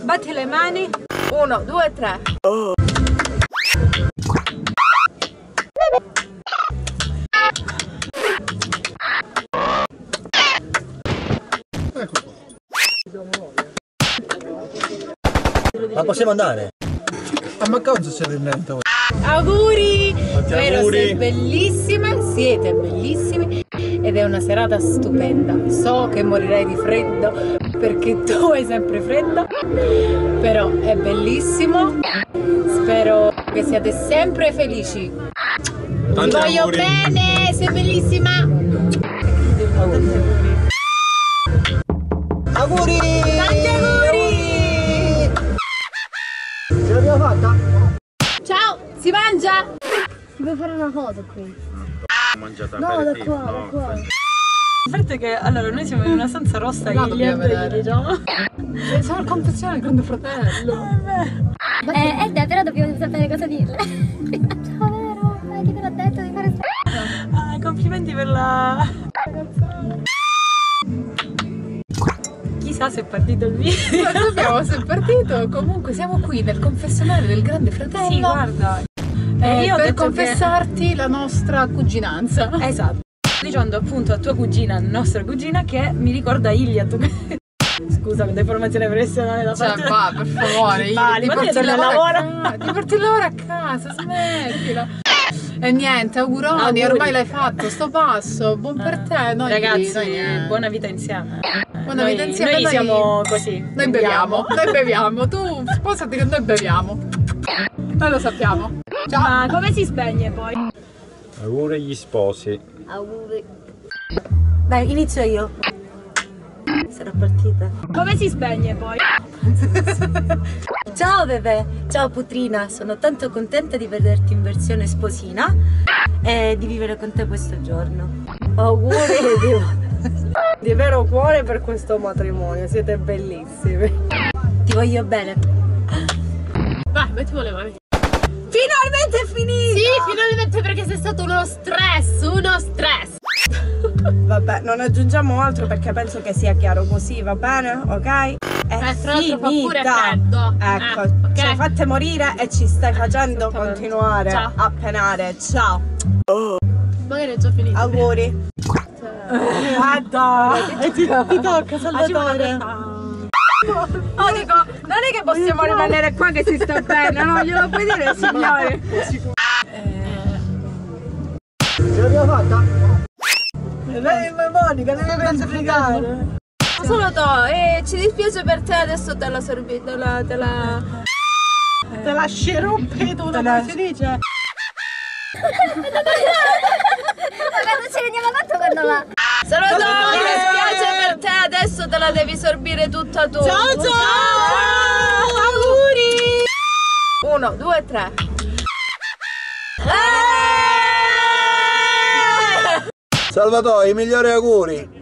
Batti le mani. 1, 2, 3. Ma possiamo andare? Ma cosa c'è dentro? Auguri! Auguri. Sei bellissima, siete bellissimi ed è una serata stupenda. So che morirai di freddo perché tu hai sempre freddo, però è bellissimo. Spero che siate sempre felici. Ti voglio auguri. bene, sei bellissima. Auguri! Tanti auguri! Ce l'abbiamo fatta? Ciao, si mangia? Devo fare una foto qui. Mangiata No, da qua, da qua. Il fatto è che allora noi siamo in una stanza rossa No, Iliad, dobbiamo gli diciamo. Siamo al confezionale del Grande Fratello. Te però dobbiamo sapere cosa dirle. Ciao, vero? Chi te l'ha detto di fare Ah, complimenti per la... Chissà se è partito il video. Non sappiamo se è partito. Comunque siamo qui nel confessionale del Grande Fratello. Sì, guarda. Io ho per detto confessarti la nostra cuginanza. Esatto. Dicendo appunto a tua cugina, nostra cugina, che mi ricorda Iliad. Scusa, deformazione professionale da parte. Cioè, va, per favore, Ma ti porti il torna a lavoro ti porti il lavoro a casa, smettila. E niente, auguroni, Auguri. ormai l'hai fatto, sto passo, buon per te. Noi, Ragazzi, noi, buona vita insieme. buona vita insieme. Noi siamo così. Noi beviamo, noi beviamo. Tu sposati che noi beviamo. Noi lo sappiamo. Ciao. Ma come si spegne poi? Auguri agli sposi. auguri. Dai, inizio io. Sarà partita. Come si spegne poi? Ciao bebè, ciao Putrina, sono tanto contenta di vederti in versione sposina e di vivere con te questo giorno. Auguri di vero cuore per questo matrimonio, siete bellissimi. Ti voglio bene. Vai, mettimo le mani. Finalmente è finita! Sì, finalmente, perché sei stato uno stress, uno stress. Vabbè, non aggiungiamo altro perché penso che sia chiaro così, va bene? Ok? È tra l'altro fa pure finita. freddo. Ecco, ok. ci hai fatte morire e ci stai facendo Esattamente. continuare Ciao. a penare. Ciao. Magari è già finito. Auguri. Guarda, ti tocca Salvatore. Oh, dico, non è che possiamo rimanere qua che si sta bene, no? Glielo puoi dire, signore? Ce l'abbiamo fatta? Monica, devi classificare. Solo ci dispiace per te, adesso te la sorbi, te la Te la sceruppeto, come si dice? Quando ci rendiamo conto quando va. Salvatore, mi dispiace per te, adesso te la devi sorbire tutta tu. Ciao ciao! Auguri! 1, 2, 3. Salvatore, i migliori auguri.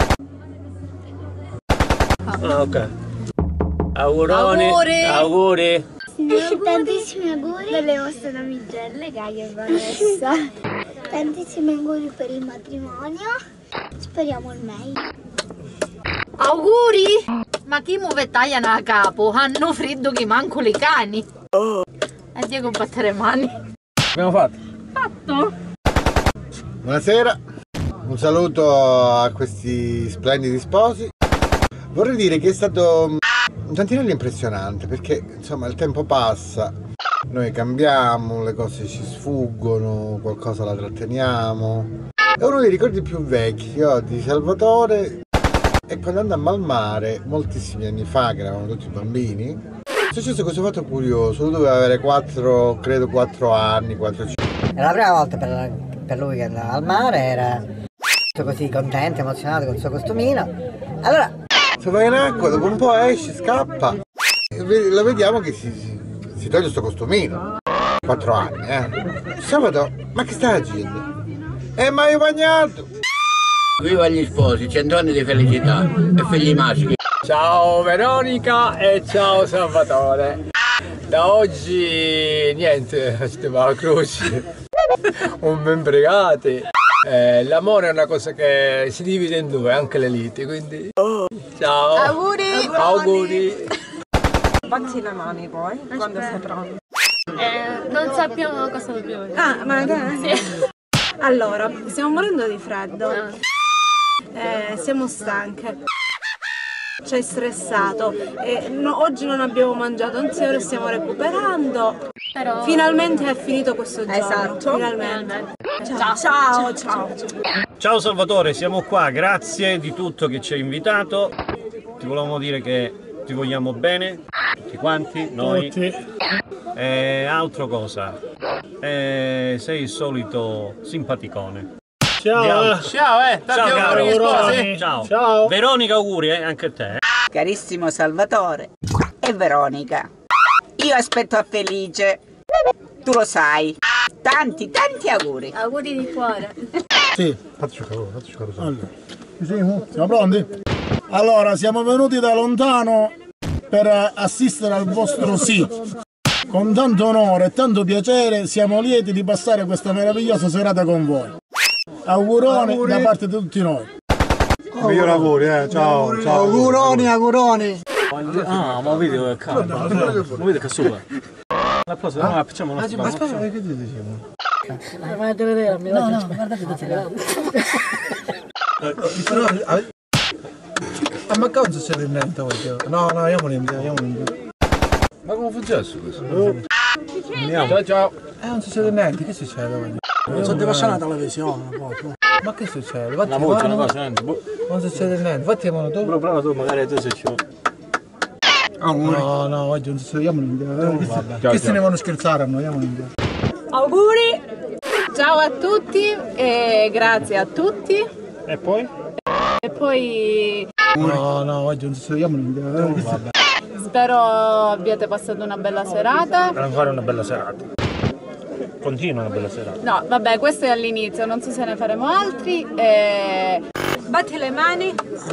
Ah, ok. Auguroni. Auguri. Auguri. Tantissimi auguri delle vostre damigelle, Gaia e Vanessa. Tantissimi auguri per il matrimonio. Speriamo il meglio. Auguri! Ma chi muove tagliano a capo? Hanno freddo che manco le cani. Addio con battere mani. Abbiamo fatto. Fatto? Buonasera, un saluto a questi splendidi sposi. Vorrei dire che è stato un tantinello impressionante perché insomma il tempo passa, noi cambiamo, le cose ci sfuggono, qualcosa la tratteniamo. È uno dei ricordi più vecchi che ho di Salvatore è quando andammo al mare moltissimi anni fa, che eravamo tutti bambini. È successo questo fatto curioso, lui doveva avere 4 anni, 4-5. Era la prima volta per lui che andava al mare, era tutto così contento, emozionato con il suo costumino. Allora, Se vai in acqua, dopo un po' esce, scappa. E lo vediamo che si toglie il suo costumino. 4 anni, Sabato, ma che stai agendo? Ma io bagnato! Viva gli sposi, 100 anni di felicità e figli maschi. Ciao Veronica e ciao Salvatore. Da oggi niente, stiamo alla croce. Un ben pregati. L'amore è una cosa che si divide in due, anche le liti, quindi ciao. Auguri! Auguri. Batti le mani poi, quando sei pronto. Non sappiamo cosa dobbiamo fare. Ah, ma sì. Allora, stiamo morendo di freddo. Siamo stanche. Ci hai stressato. Oggi non abbiamo mangiato insieme, stiamo recuperando. Però... Finalmente è finito questo giorno. Esatto. Finalmente. Ciao. Ciao Salvatore, siamo qua, grazie di tutto che ci hai invitato. Ti volevamo dire che ti vogliamo bene, tutti quanti, noi. Tutti. Altro cosa, sei il solito simpaticone. Ciao. Ciao, tanti auguri, sposi. Ciao. Veronica, auguri anche a te. Carissimo Salvatore e Veronica, io aspetto a Felice, tu lo sai. Tanti auguri. Auguri di cuore. Sì, faccio calore. Allora, siamo pronti? Allora, siamo venuti da lontano per assistere al vostro sì. Con tanto onore e tanto piacere siamo lieti di passare questa meravigliosa serata con voi. Auguroni da parte di tutti noi. Migliori auguri, ciao. Auguroni. Ah, ma vedi che calma, ma vedi che sopra. La prossima, facciamo una Ma aspetta, che ti dicevo? Ma deve vedere, no, guardate tutti. Ma che non succede niente oggi? No, andiamo in via. Ma come fu successo questo? Ciao. Non succede niente, che succede oggi? Sono devassionata la visione. Ma che succede? Una voce, non succede niente, fatti tu. Però prova tu, magari tu sei ciò. No, oggi non succede, andiamo in via. Che se ne vanno a scherzare a noi, andiamo in via. Auguri! Ciao a tutti e grazie a tutti. E poi? E poi No, oggi non succede, andiamo in via. spero abbiate passato una bella serata. Per fare una bella serata. Continua una bella serata. No, vabbè, questo è all'inizio, non so se ne faremo altri. Batti le mani.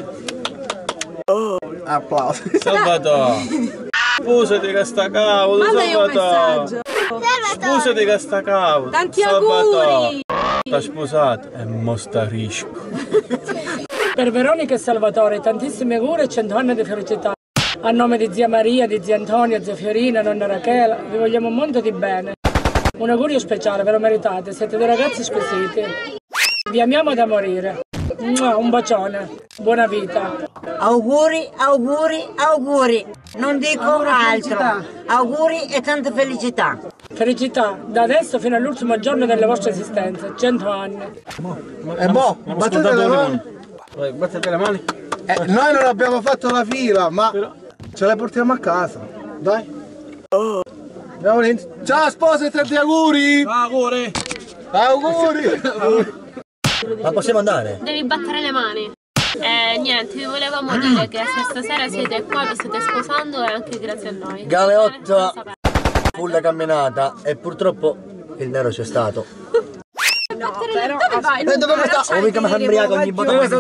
Applausi. Salvatore, scusati che sta cavolo, Mandagli un messaggio. Scusati che sta cavolo. Tanti auguri. Sta sposato e mo sta risco. Per Veronica e Salvatore, tantissimi auguri e 100 anni di felicità. A nome di zia Maria, di zia Antonia, zia Fiorina, nonna Rachele, vi vogliamo un mondo di bene. Un augurio speciale, ve lo meritate, siete dei ragazzi squisiti. Vi amiamo da morire. Un bacione, buona vita. Auguri. Non dico altro. Auguri e tanta felicità. Felicità, da adesso fino all'ultimo giorno delle vostre esistenze, 100 anni. Battete le mani. Battete le mani. Noi non abbiamo fatto la fila, ma ce la portiamo a casa. Dai. Ciao sposa e tanti auguri! Auguri! Ma possiamo andare? Devi battere le mani. Niente, vi volevamo dire che se stasera siete qua, vi state sposando e anche grazie a noi. Galeotta, fulla camminata e purtroppo il nero c'è stato. No, però dove vai? Dove sta? Mica mi sembriato ogni botta. Avete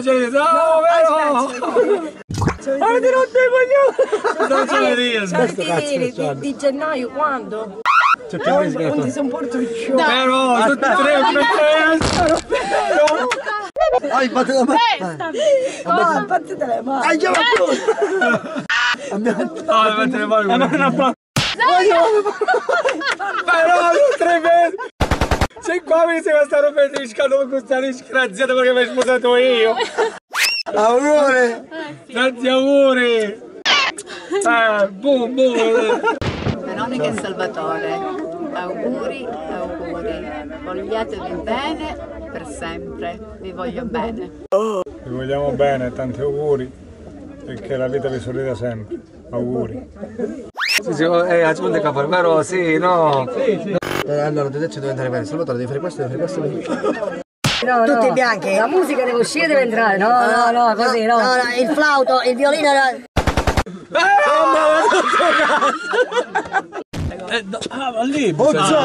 rotto i coglioni! Santini di gennaio quando? Non ti son portato più. Però, tutti e tre, Vai, battete le mani! Battete le mani! battete le mani. Però, tre mesi! Sei qua, mi sembra sta rompetrisca con questa disgraziata perché mi hai sposato io! Auguri! Tanti auguri! Boom! Veronica e Salvatore, auguri. Vogliatevi bene per sempre, vi voglio bene. Vi vogliamo bene, tanti auguri e che la vita vi sorrida sempre. Auguri. Sì, aggiunte capo, vero? Sì, no? Sì. Allora, ti detto diventare bene, Salvatore, devi fare questo. No, tutti bianchi, la musica deve uscire, deve entrare. No, così, no. Il flauto, il violino. Ma lì!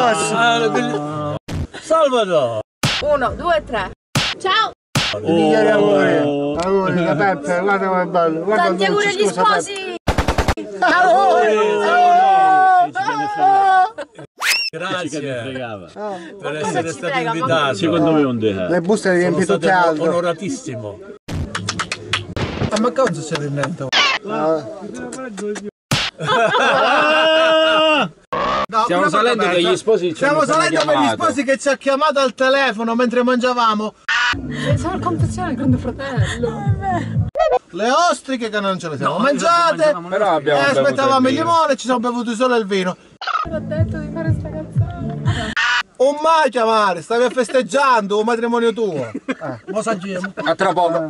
Salvatore! 1, 2, 3. Ciao! Migliori auguri da Peppe, guarda come è bello. Tanti auguri agli sposi! Grazie per Cosa essere ci stato frega, invitato. Secondo me un deca. Le buste le riempi tutte altre. Onoratissimo. Ma che non succede niente? No, stiamo salendo per gli sposi. Stiamo salendo per gli sposi che ci ha chiamato al telefono mentre mangiavamo. Siamo al confezionale Grande Fratello. Le ostriche che non ce le siamo mangiate. Però abbiamo aspettavamo il limone e ci siamo bevuti solo il vino. L'ho detto di fare sta cazzata. Non mai chiamare, stavi festeggiando un matrimonio tuo. Mo saggiamo. A tra poco.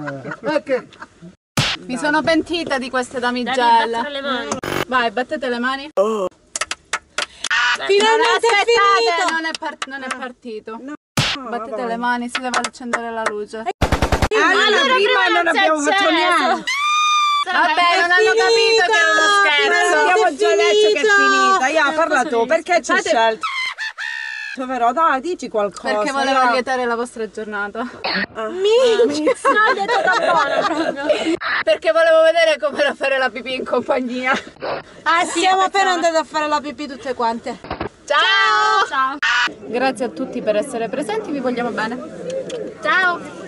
Mi sono pentita di queste damigelle. Vai, battete le mani. Finalmente è finito! Non è partito. Battete le mani, si deve accendere la luce. Allora prima non abbiamo fatto niente. Vabbè, non hanno capito che era uno scherzo. Abbiamo già detto che è finita. Io parla tu, perché ci hai scelto? Però dai, dici qualcosa. Perché volevo lietare la vostra giornata. No, ho detto da buona proprio. Perché volevo vedere come era fare la pipì in compagnia. Siamo appena andate a fare la pipì tutte quante. Ciao! Ciao! Grazie a tutti per essere presenti, vi vogliamo bene. Ciao!